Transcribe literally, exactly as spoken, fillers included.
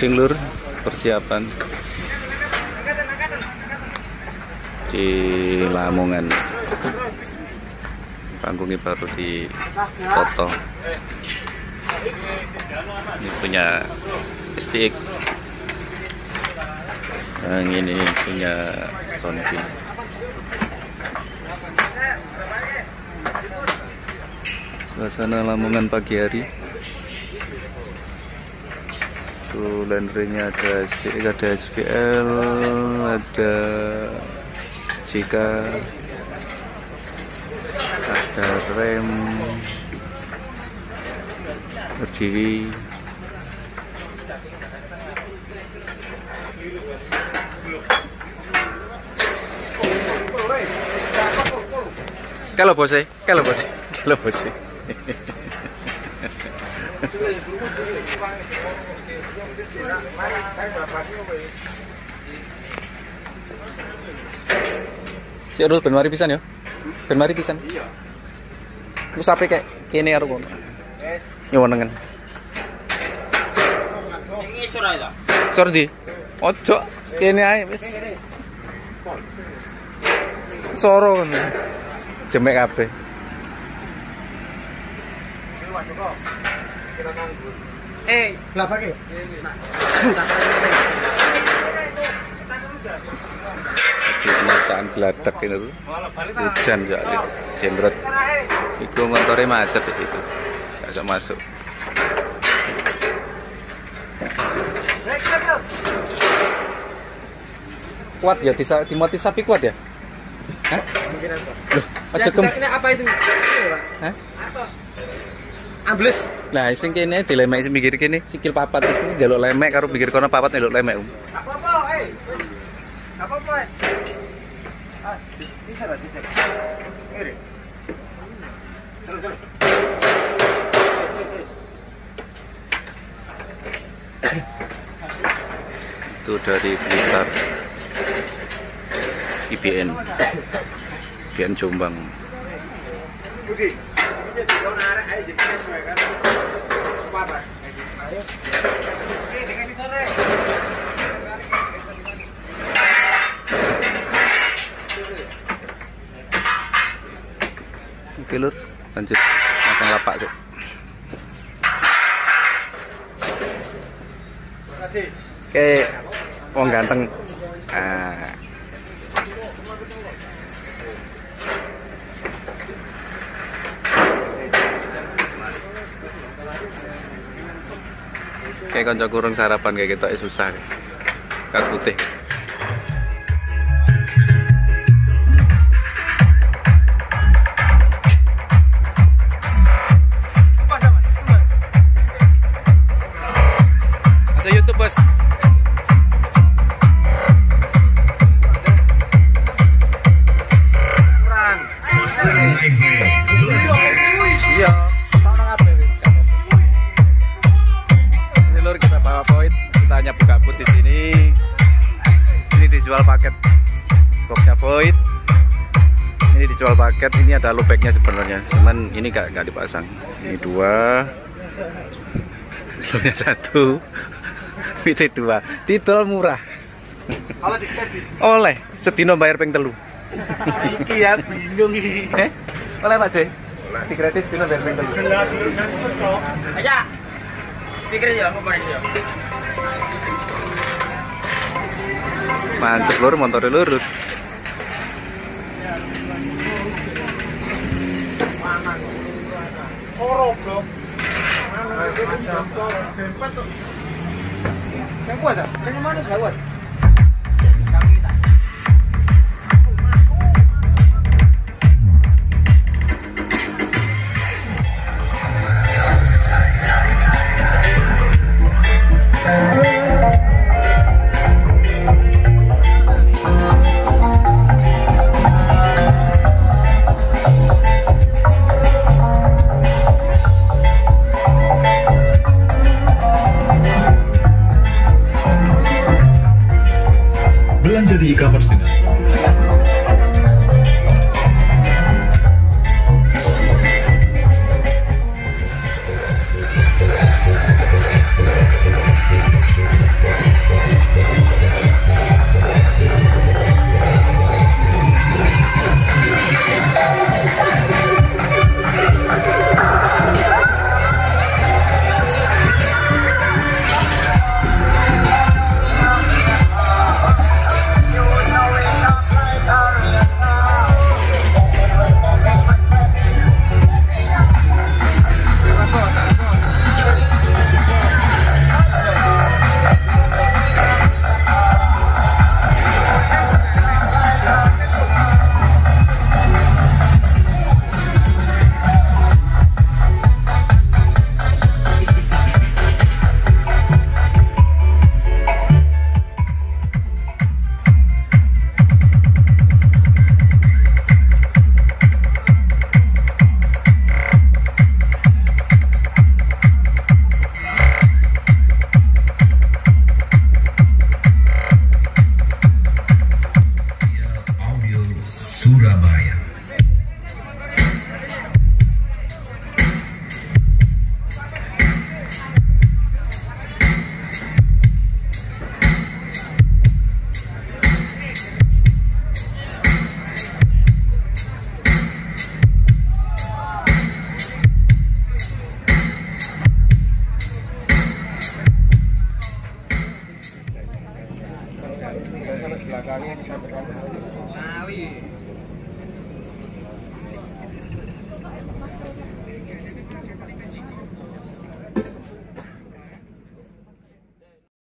loading lur, persiapan di Lamongan. Panggungnya baru ditoto. Ini punya S T X. Yang ini punya Sonfin. Suasana Lamongan pagi hari. Tuh landry-nya ada ada S V L, ada J K, ada rem, berdiri. Kalau bos, kalau bos, kalau bos. Cek dulu ben mari pisan ya. Ben mari pisan. Lu sampai kayak kene karo kono. Yo wonengen. Iki isor ae ta. Isor ndi? Ojo kene ae wis. Soro ngono. Jemek kabeh. Eh, berapa ke? Kenyataan geladak ini tuh. Hujan soalnya. Sembrot. Itu motornya macet di situ. Nggak bisa masuk. Kuat ya, Timothy sapi kuat ya? Hah? Loh, aja kem. Apa itu? Hah? Ambles. Nah, sing kene dilemek sing mikir kene sikil papat iku njaluk lemek karo pikir kono papat njaluk lemek. Apa-apa, eh. Apa-apa. Ah, bisa lah, bisa. Ngene. Terus terus. Itu dari Blitar I B N. I B N Jombang. Budi. Oke lur, lanjut makan lapak tuh. Oke, wong ganteng. Ah. Kayak konco kurung sarapan kayak gitu susah. Kas putih. Masuk YouTube, Bos. Kurang. Iya. Kita hanya buka but di sini. Ini dijual paket boxnya Void. Ini dijual paket. Ini ada lubeknya sebenarnya, cuman ini gak nggak dipasang. Ini dua, lubeknya satu, itu dua. Titol murah. Oleh sedino bayar peng telu. Iya bingung ini. Eh, oleh Pak J. Di gratis sedino bayar peng telu. Aja. Pikirin ya, ngopain ya. Mancep lur, motor lur. Oro, bro. Yang kuat ah? Yang mana sih kuat? Belanja di e-commerce dengan sampai belakangnya sampai kali.